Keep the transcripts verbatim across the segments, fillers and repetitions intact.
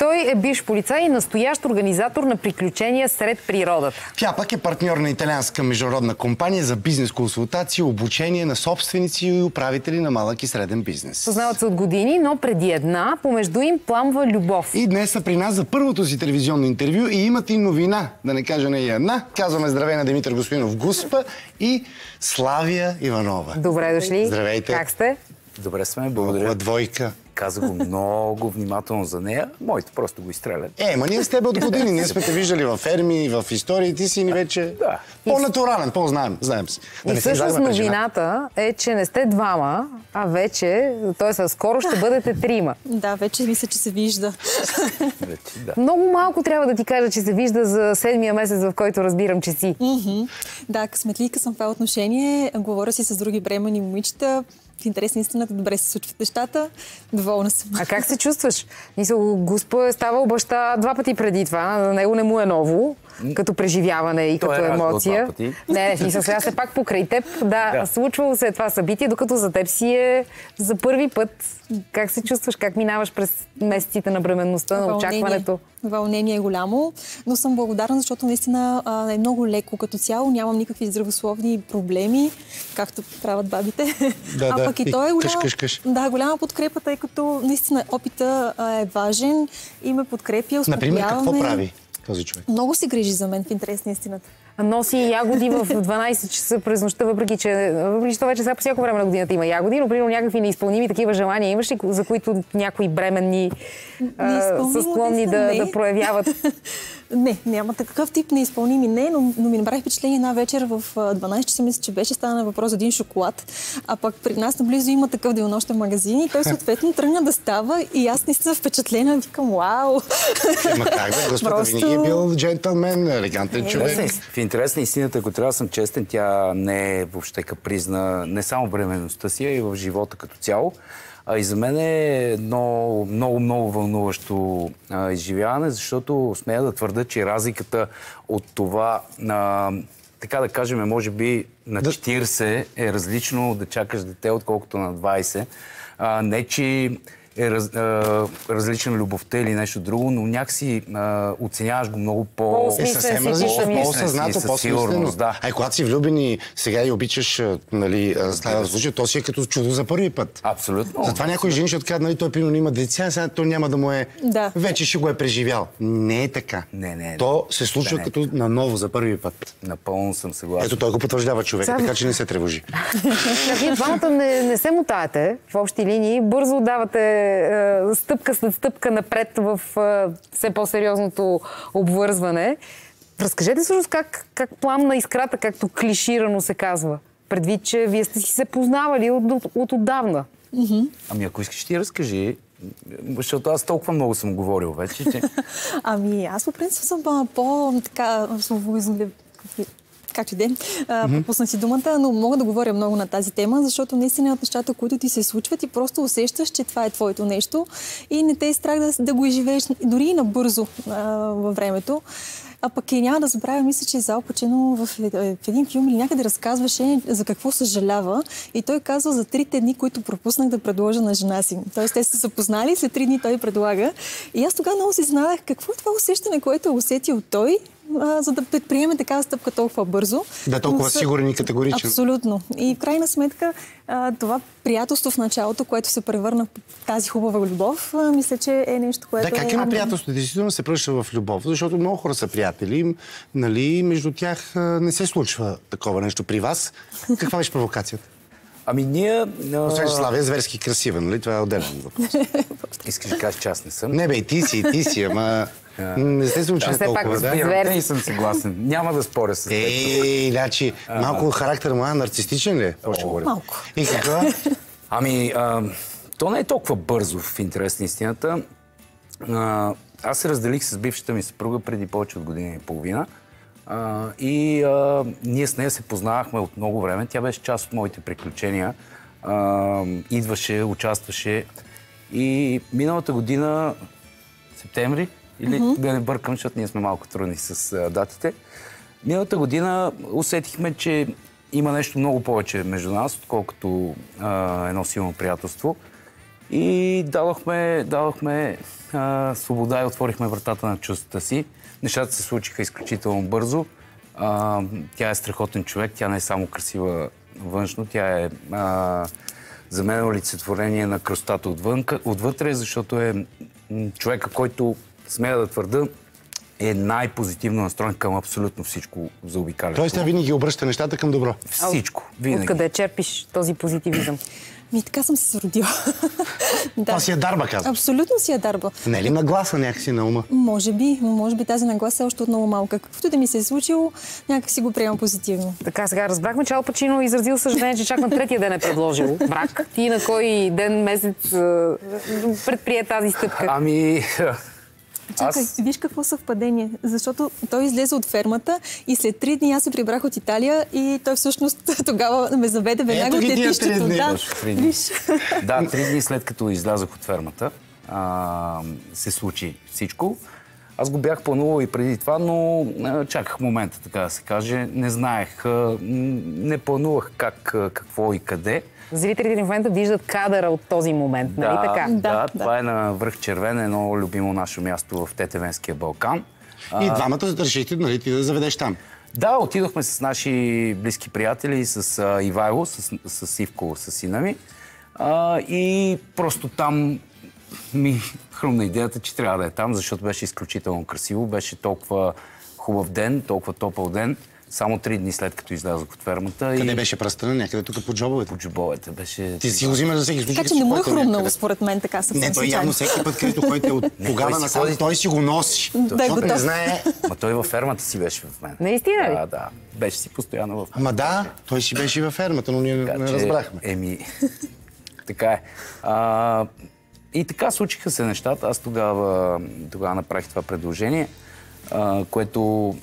Той е бивш полицай и настоящ организатор на приключения сред природата. Тя пък е партньор на италианска международна компания за бизнес консултации, обучение на собственици и управители на малък и среден бизнес. Познават се от години, но преди една помежду им пламва любов. И днес са при нас за първото си телевизионно интервю и имат и новина, да не кажа не и една. Казваме здравей на Димитър Господинов Гуспа и Славия Иванова. Добре дошли. Здравейте. Как сте? Добре сме, благодаря. Хубава двойка. Каза го много внимателно за нея. Моите просто го изстрелят. Е, ма ние с теб от години. Ние сме те виждали във ферми, в истории. Ти си ни вече да. по-натурален, по-знаем. Знаем си. Да, и всъщност новината е, че не сте двама, а вече, т.е. скоро ще бъдете трима. Да, вече мисля, че се вижда. Вече, да. Много малко трябва да ти кажа, че се вижда за седмия месец, в който разбирам, че си. Mm-hmm. Да, късметлийка съм в това отношение. Говоря си с други бремени момичета. В интерес на истината, добре се случват нещата. Доволна съм. А как се чувстваш? Мисъл, Госпо е ставал баща два пъти преди това. На него не му е ново, като преживяване и Той като е емоция. Не, не, смисъл, сега се пак покрай теб. Да, да, случвало се е това събитие, докато за теб си е за първи път. Как се чувстваш? Как минаваш през месеците на бременността, на очакването? Вълнение е голямо, но съм благодарна, защото наистина а, е много леко като цяло. Нямам никакви здравословни проблеми, както правят бабите. Да, а да. пък и той е голяма, къш, къш, къш. Да, голяма подкрепа, тъй като наистина опита а, е важен и ме подкрепя, успокояваме. Например, какво прави този човек? Много се грижи за мен в интерес на истината. Носи ягоди в дванайсет часа през нощта, въпреки че, въпреки че това вече сега по всяко време на годината има ягоди, но примерно някакви неизпълними такива желания имаш ли, за които някои бременни а, са склонни да, да проявяват? Не, няма такъв тип неизпълними не, но, но ми направи впечатление една вечер в дванайсет часа, мисля, че беше стана въпрос за един шоколад, а пък при нас наблизо има такъв денонощен магазин и той съответно тръгна да става и аз наистина впечатлена, викам, вау! Ема как да, Господа, Просто... винаги е бил джентълмен, елегантен човек. В интерес на истината, ако трябва да съм честен, тя не е въобще капризна, не само в бременността си, а и в живота като цяло. А и за мен е едно много, много вълнуващо а, изживяване, защото смея да твърда, че разликата от това, а, така да кажем, може би на четирийсет е различно да чакаш дете, отколкото на двайсет. А, не, че е раз, а, различна любовта или нещо друго, но някакси а, оценяваш го много по... Е, съвсем различно, по-осъзнато, по-смислено. Да. А и когато си влюбен и сега и обичаш, нали, става случай, то си е като чудо за първи път. Абсолютно. Затова някои жени ще откажат, нали, той примерно има деца, сега той няма да му е... Да. Вече ще го е преживял. Не е така. Не, не. То се случва да, като наново за първи път. Напълно съм съгласен. Ето той го потвърждава човек, Сам... така че не се тревожи. Вие двамата не, не се мутаете в общи линии, бързо давате стъпка след стъпка напред в все по-сериозното обвързване. Разкажете всъщност как, как пламна искрата, както клиширано се казва. Предвид, че вие сте си се познавали от, от, от отдавна. Mm-hmm. Ами ако искаш ти разкажи, защото аз толкова много съм говорил вече, че... Ами аз по принцип съм по-така словоизолен. Както и де, mm-hmm. пропусна си думата, но мога да говоря много на тази тема, защото наистина от нещата, които ти се случват и просто усещаш, че това е твоето нещо и не те е страх да, да го изживееш дори и набързо а, във времето. А пък и няма да забравя, мисля, че Ал Пачино в, в един филм или някъде разказваше за какво съжалява и той казва за трите дни, които пропуснах да предложа на жена си. Тоест те са се запознали, след три дни той предлага. И аз тогава много си знаех какво е това усещане, което е усетил той, а, за да предприеме такава стъпка толкова бързо. Да, толкова са... сигурен и категоричен. Абсолютно. И в крайна сметка а, това приятелство в началото, което се превърна в тази хубава любов, а, мисля, че е нещо, което... Да, как е на приятелството? Действително се превръща в любов, защото много хора са приятели, нали, между тях а, не се случва такова нещо при вас. Каква беше провокацията? Ами ние... Освен че Славия е зверски красива, нали? Това е отделен въпрос. Искаш да кажеш, че аз не съм? Не бе, и ти си, и ти си, ама... Не сте се учили толкова, да? Не, не съм съгласен. Няма да споря с теб. Ей, значи, малко характер му е нарцистичен ли? Малко. И какво? Ами, а, то не е толкова бързо в интерес на истината. А, аз се разделих с бившата ми съпруга преди повече от година и половина. А, и а, ние с нея се познавахме от много време. Тя беше част от моите приключения. А, идваше, участваше. И миналата година, септември, или mm-hmm. да не бъркам, защото ние сме малко трудни с а, датите. Миналата година усетихме, че има нещо много повече между нас, отколкото а, едно силно приятелство. И дадохме, дадохме а, свобода и отворихме вратата на чувствата си. Нещата се случиха изключително бързо. А, тя е страхотен човек, тя не е само красива външно, тя е а, за мен олицетворение на красотата отвън, отвътре, защото е човека, който, смея да твърда, е най-позитивно настроен към абсолютно всичко заобикалящо. Тоест тя винаги обръща нещата към добро. Всичко. Винаги. Откъде черпиш този позитивизъм? Ми, така съм се зародила. Да. Това си е дарба, казвам. Абсолютно си е дарба. Не е ли нагласа някакси на ума? Може би, но може би тази нагласа е още от много малка. Каквото да ми се е случило, някак си го приемам позитивно. Така, сега разбрахме, че Ал Пачино изразил съжаление, че чак на третия ден е предложил брак. Ти на кой ден, месец е, предприе тази стъпка? Ами... Чакай, аз... виж какво съвпадение. Защото той излезе от фермата и след три дни аз се прибрах от Италия и той всъщност тогава ме заведе веднага от летището. Да, виж. Да, три дни след като излязах от фермата, а, се случи всичко. Аз го бях планувал и преди това, но а, чаках момента, така да се каже. Не знаех, а, не планувах как, какво и къде. Зрителите в момента виждат кадъра от този момент, нали да, така? Да, Да, това да. е на връх Червен, едно любимо наше място в Тетевенския Балкан. И двамата решихте, нали, ти да заведеш там. Да, отидохме с наши близки приятели, с а, Ивайло, с, с Ивко, с сина ми. А, и просто там ми хрумна идеята, че трябва да е там, защото беше изключително красиво. Беше толкова хубав ден, толкова топъл ден. Само три дни след като излязох от фермата. Къде и... беше пръстена? Някъде тук под джобовете? Под джобовете беше... Ти си го взимаш за всеки случай. Така че не му е хрумнало, според мен, така съвсем Не, той явно всеки път, където ходите от тогава той си насам, ходи- той си го носи. Да, Защото не готов. знае. Ма той във фермата си беше в мен. Наистина ли? Да, да. Беше си постоянно в... Ама да, той си беше и във фермата, но ние не Така че, разбрахме. Еми, така е. А, и така случиха се нещата. Аз тогава, тогава направих това предложение, а, което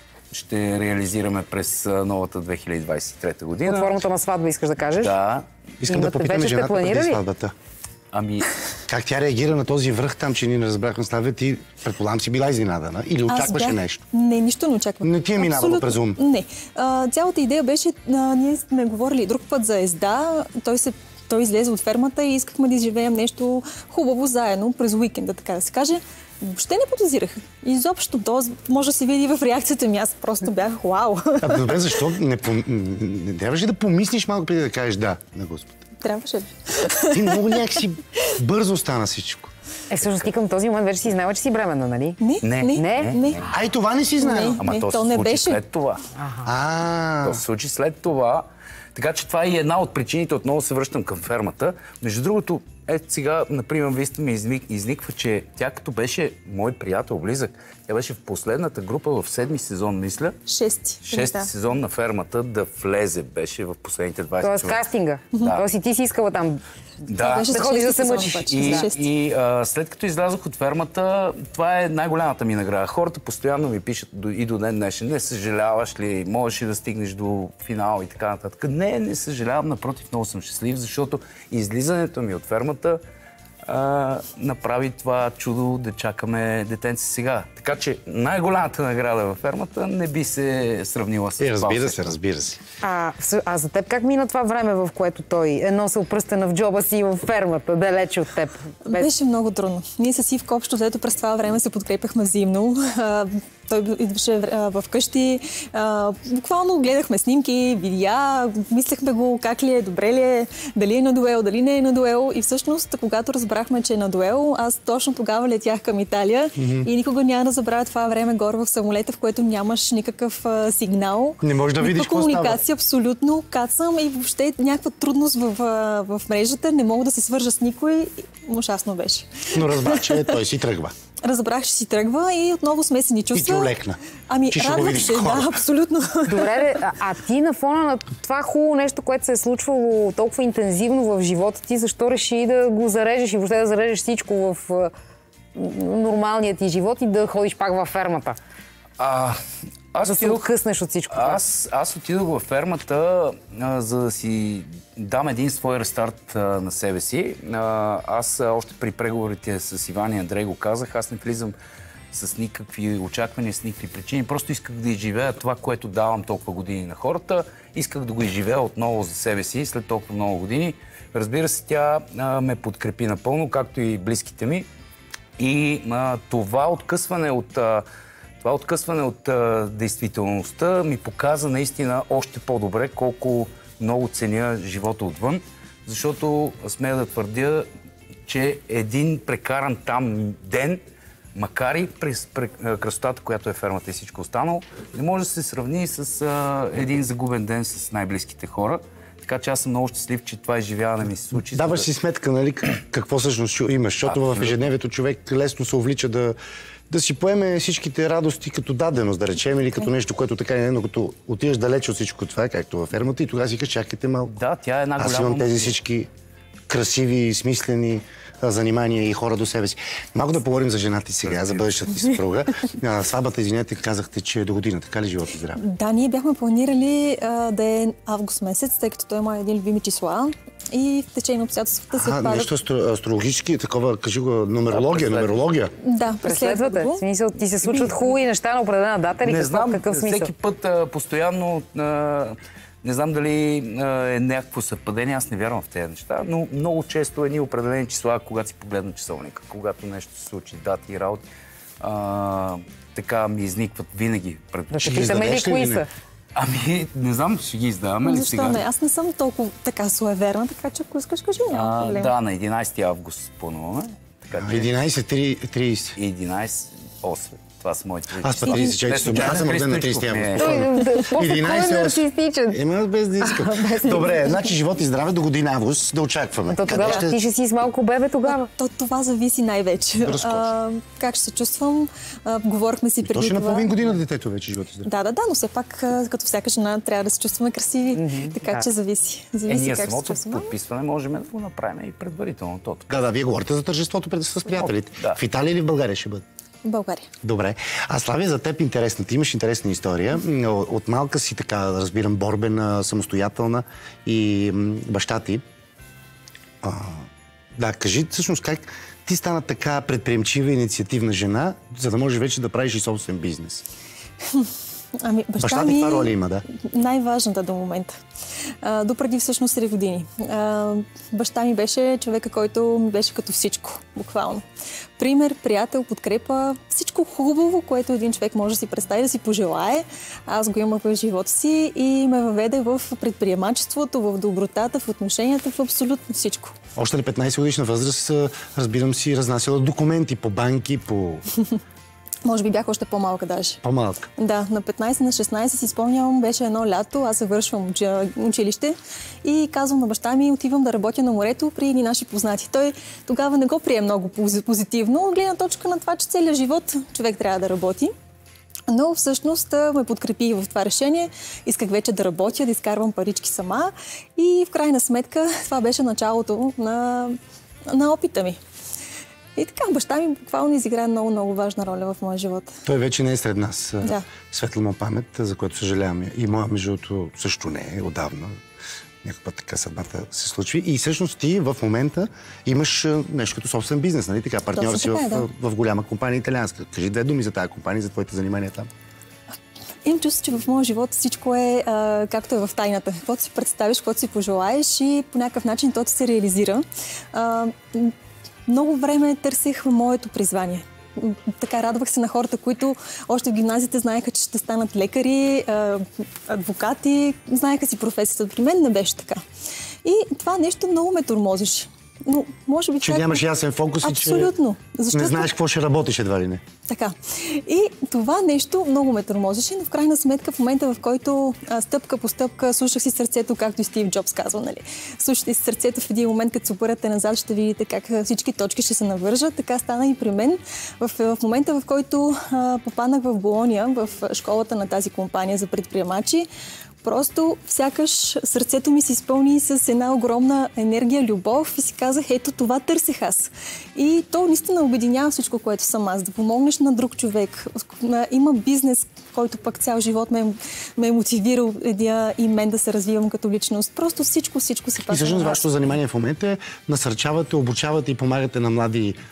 ще реализираме през а, новата две хиляди двадесет и трета година. Под формата на сватба искаш да кажеш? Да. Искам да Имате- попитаме вече сте жената преди планирали? сватбата. Ами, Как тя реагира на този връх там, че ние не разбрахме Славия? Ти, предполагам, си била изненадана или Аз очакваше бях- нещо? Не, нищо не очаквах. Не ти е минавало Абсолютно. през ум? Не. А, цялата идея беше, а, ние сме говорили друг път за езда, той се той излезе от фермата и искахме да изживеем нещо хубаво заедно през уикенда, така да се каже. Въобще не подозирах. Изобщо, то може да се види в реакцията ми. Аз просто бях вау. А, добре, защо не, пом... не трябваше да помислиш малко преди да кажеш да на Господ? Трябваше ли? Ти много някакси бързо стана всичко. Е, всъщност ти към този момент вече си знала, че си бременна, нали? Не, Не. не, Не? не. не. А и това не си знаел. Не. ама то се то не случи беше. след това. А, То се случи след това. Така че това е и една от причините, отново се връщам към фермата. Между другото, ето сега, например, вие сте ми изник, изниква, че тя като беше мой приятел близък, тя беше в последната група в седми сезон, мисля. Шести. Шести Да. сезон на фермата да влезе, беше в последните двадесет Тоест човека. кастинга. Да. Тоест и ти си искала там Да. Беше да за ходиш да шести се сезон мъчиш. обаче, И, за шести. и а, след като излязох от фермата, това е най-голямата ми награда. Хората постоянно ми пишат до, и до ден днешен. Не съжаляваш ли, можеш ли да стигнеш до финал и така нататък. Не, не съжалявам, напротив, много съм щастлив, защото излизането ми от фермата а, направи това чудо да чакаме детенце сега. Така че най-голямата награда във фермата не би се сравнила с е, това. разбира се, разбира се. А, вс- а за теб как мина това време, в което той е носил пръстена в джоба си във фермата, далече от теб? Без... Беше много трудно. Ние с Ивко общо взето през това време се подкрепяхме взаимно. А, той идваше а, в къщи. А, буквално гледахме снимки, видеа, мислехме го как ли е, добре ли е, дали е на дуел, дали не е на дуел. И всъщност, когато разбрахме, че е на дуел, аз точно тогава летях към Италия mm-hmm. и никога няма да забравя това време горе в самолета, в което нямаш никакъв а, сигнал. Не можеш да видиш какво става. комуникация, абсолютно. Кацам и въобще някаква трудност в, в, в мрежата. Не мога да се свържа с никой. Ужасно беше. Но разбрах, че той си тръгва. Разбрах, че си тръгва и отново смесени чувства. И ти олекна. Ами, Че ще го радвах видиш се, скоро. да, абсолютно. Добре, бе, а, а ти на фона на това хубаво нещо, което се е случвало толкова интензивно в живота ти, защо реши да го зарежеш и въобще да зарежеш всичко в а, нормалния ти живот и да ходиш пак във фермата? А, аз Да се отидох- откъснеш от всичко това. Аз, аз отидох във фермата, а, за да си дам един свой рестарт а, на себе си. А, аз а, още при преговорите с Иван и Андрей го казах, аз не влизам с никакви очаквания, с никакви причини. Просто исках да изживея това, което давам толкова години на хората. Исках да го изживея отново за себе си след толкова много години. Разбира се, тя а, ме подкрепи напълно, както и близките ми. И а, това откъсване от, а, това откъсване от а, действителността ми показа наистина още по-добре колко много ценя живота отвън. Защото смея да твърдя, че един прекаран там ден, макар и през красотата, която е фермата и всичко останало, не може да се сравни с а, един загубен ден с най-близките хора. Така че аз съм много щастлив, че това изживяване ми се случи. Даваш си сметка, нали, какво всъщност имаш, защото а, в ежедневието човек лесно се увлича да, да си поеме всичките радости като даденост, да речем, или като нещо, което така не е, но като отидеш далече от всичко това, както във фермата, и тогава си кажеш, чакайте малко. Да, тя е една голяма... Аз имам тези всички красиви, смислени занимания и хора до себе си. Малко да поговорим за жената ти сега, за бъдещата ти съпруга. Сватбата, извинете, казахте, че е до година. Така ли, живот и здраве? Да, ние бяхме планирали а, да е август месец, тъй като той има един любими числа. И в течение на обстоятелствата се падат... нещо астро, астрологически, такова, кажи го, нумерология, да, нумерология. Да, преследвате. В смисъл, ти се случват хубави неща на определена дата или не какво, знам, какъв смисъл? Всеки път а, постоянно... А, не знам дали а, е някакво съвпадение, аз не вярвам в тези неща, но много често едни определени числа, когато си погледна часовника, когато нещо се случи, дати и работи, а, така ми изникват винаги пред Да ще питаме ли кои са? Ами, не знам, ще ги издаваме ли сега? Защо не? Аз не съм толкова така суеверна, така че ако искаш, кажи, няма проблем. Да, на единайсети август плануваме. единайсет трийсет. единайсет осем. Това са моите... Аз път трийсет и четири, аз съм роден на трийсети август. единайсет нарцистичен. Ема без да искам. Добре, значи живот и здраве до година август да очакваме. То тогава ти ще си с малко бебе тогава. То, това зависи най-вече. Как ще се чувствам? А, говорихме си преди това. Точно на половин година детето вече живот и здраве. Да, да, да, но все пак като всяка жена трябва да се чувстваме красиви. Mm-hmm, така да. Че зависи. зависи е, ние как самото се подписване можем да го направим и предварително. Да, да, вие говорите за тържеството пред с приятелите. Да. В Италия или в България ще бъде? В България. Добре. А Славия, за теб интересна. Ти имаш интересна история. От малка си така, разбирам, борбена, самостоятелна и баща ти. А, да, кажи всъщност как ти стана така предприемчива и инициативна жена, за да можеш вече да правиш и собствен бизнес. Ами, баща, баща ми... ти каква роля има, да? Най-важната до момента. А, допреди всъщност три години. А, баща ми беше човека, който ми беше като всичко, буквално. Пример, приятел, подкрепа, всичко хубаво, което един човек може да си представи, да си пожелае. Аз го имах в живота си и ме въведе в предприемачеството, в добротата, в отношенията, в абсолютно всичко. Още на петнайсет годишна възраст, разбирам си, разнасяла документи по банки, по... Може би бях още по-малка даже. По-малка? Да, на петнайсет, на шестнайсет си спомням, беше едно лято, аз завършвам училище и казвам на баща ми, отивам да работя на морето при едни наши познати. Той тогава не го прие много позитивно, от гледна точка на това, че целият живот човек трябва да работи. Но всъщност ме подкрепи в това решение. Исках вече да работя, да изкарвам парички сама и в крайна сметка това беше началото на, на опита ми. И така, баща ми буквално изиграе много, много важна роля в моя живот. Той вече не е сред нас. Да. Светла му памет, за което съжаляваме. И моя, между другото, също не е отдавна. Някаква така съдбата се случи. И всъщност ти в момента имаш нещо като собствен бизнес, нали така? Партньор си в, да. в голяма компания италианска. Кажи две думи за тази компания, за твоите занимания там. Имам чувство, че в моя живот всичко е а, както е в тайната. Каквото си представиш, каквото си пожелаеш и по някакъв начин то ти се реализира. А, много време търсих моето призвание. Така радвах се на хората, които още в гимназията знаеха, че ще станат лекари, адвокати, знаеха си професията. При мен не беше така. И това нещо много ме тормозеше. Но, може би, че чак... нямаш ясен фокус и че Абсолютно. Защото... не знаеш какво ще работиш едва ли не. Така. И това нещо много ме тормозеше, но в крайна сметка в момента, в който а, стъпка по стъпка слушах си сърцето, както и Стив Джобс казва, нали? Слушайте си сърцето в един момент, като се обърнете назад, ще видите как всички точки ще се навържат. Така стана и при мен. В, в момента, в който а, попаднах в Болония, в школата на тази компания за предприемачи, просто сякаш сърцето ми се изпълни с една огромна енергия, любов и си казах, ето това търсех аз. И то наистина обединява всичко, което съм аз. Да помогнеш на друг човек. Има бизнес, който пък цял живот ме, ме е мотивирал и мен да се развивам като личност. Просто всичко, всичко се паса. И всъщност вашето занимание в момента е насърчавате, обучавате и помагате на млади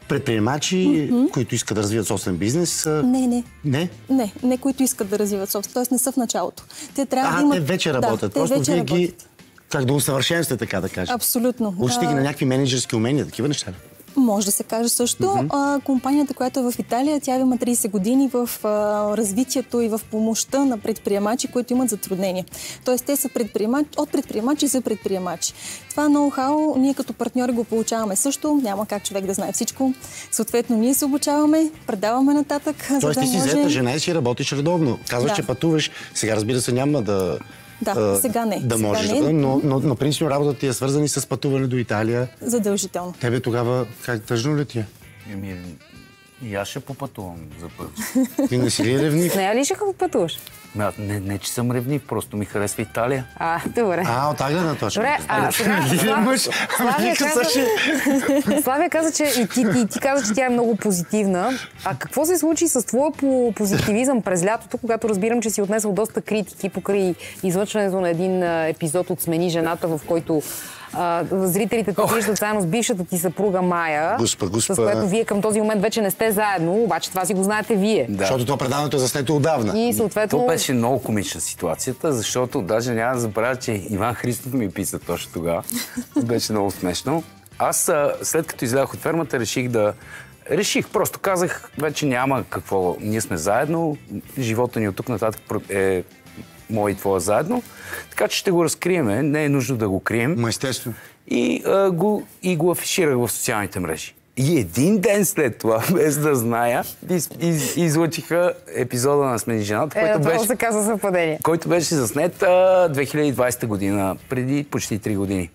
предприемачи, mm-hmm. които искат да развиват собствен бизнес. Не, не. Не? Не, не, които искат да развиват собствен, т.е. не са в началото. Те трябва а, да имат... те вече работят. Да, Просто те вече вие работят. ги, как да усъвършенствате, така да кажем. Абсолютно. Учите ги на някакви менеджерски умения, такива неща. Може да се каже също. Mm-hmm. А, компанията, която е в Италия, тя има трийсет години в а, развитието и в помощта на предприемачи, които имат затруднения. Тоест, те са предприемачи, от предприемачи за предприемачи. Това ноу-хау ние като партньори го получаваме също. Няма как човек да знае всичко. Съответно, ние се обучаваме, предаваме нататък. Тоест, за ти да си може... взета жена и си работиш редовно. Казваш, Да. че пътуваш. Сега, разбира се, няма да... Да, сега не. Да сега можеш, не. да, но, но, но принципно работата ти е свързана с пътуване до Италия. Задължително. Тебе тогава, как тъжно ли ти е? Еми, и аз ще попътувам за път. Ти не си ли ревнив? С нея ли ще пътуваш? Не, не, не, че съм ревнив, просто ми харесва Италия. А, добре. А, от тази гледна точка. Добре, а сега Слав- Славия каза, Славия каза, че и ти, и ти каза, че тя е много позитивна. А какво се случи с твоя по- позитивизъм през лятото, когато разбирам, че си отнесъл доста критики покрай излъчването на един а, епизод от Смени жената, в който а, зрителите те виждат заедно с бившата ти съпруга Майя, Гуспа, гуспа. с което вие към този момент вече не сте заедно, обаче това си го знаете вие. Да. Защото това предаването е заснето отдавна. И съответно... То беше много комична ситуацията, защото даже няма да забравя, че Иван Христов ми писа точно тогава. Беше много смешно. Аз а, след като излязох от фермата, реших да... Реших, просто казах, вече няма какво. Ние сме заедно, живота ни от тук нататък е мой и твоя заедно, така че ще го разкриеме, не е нужно да го крием. Ма естествено. И, а, го, и го афиширах в социалните мрежи. И един ден след това, без да зная, из, из, излъчиха епизода на Смени жената, Е, който, това беше, се казва съвпадение. който беше заснет а, две хиляди и двадесета година, преди почти три години.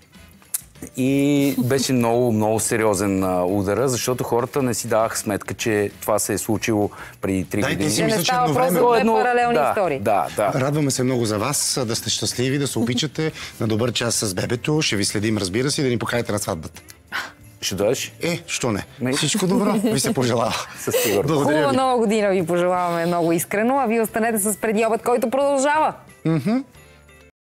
И беше много, много сериозен а, удара, защото хората не си даваха сметка, че това се е случило преди три Да, и ти години. си Че не мисля, че става въпрос за едновременно- две паралелни да, истории. Да, да. Радваме се много за вас, да сте щастливи, да се обичате на добър час с бебето. Ще ви следим, разбира се, и да ни поканите на сватбата. Ще дойдеш? Е, що не? Ме- Всичко добро ви се пожелава. Със сигурност. Благодаря Хубава ви. нова година ви пожелаваме много искрено, а вие останете с преди обед, който продължава. Мгм.